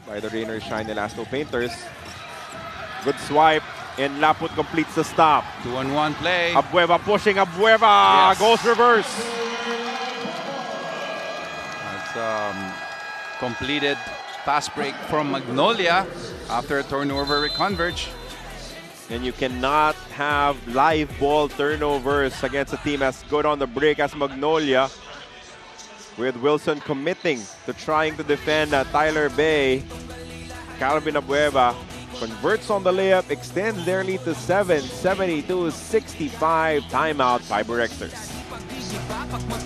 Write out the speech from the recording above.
by the Rain or Shine Elasto Painters. Good swipe, and Laput completes the stop. 2-on-1 play. Abueva pushing, Abueva goes reverse. That's completed fast break from Magnolia after a turnover reconverge. And you cannot have live ball turnovers against a team as good on the break as Magnolia, with Wilson committing to trying to defend Tyler Bay. Calvin Abueva converts on the layup, extends their lead to 7, 72-65. Timeout, Fiber Xers.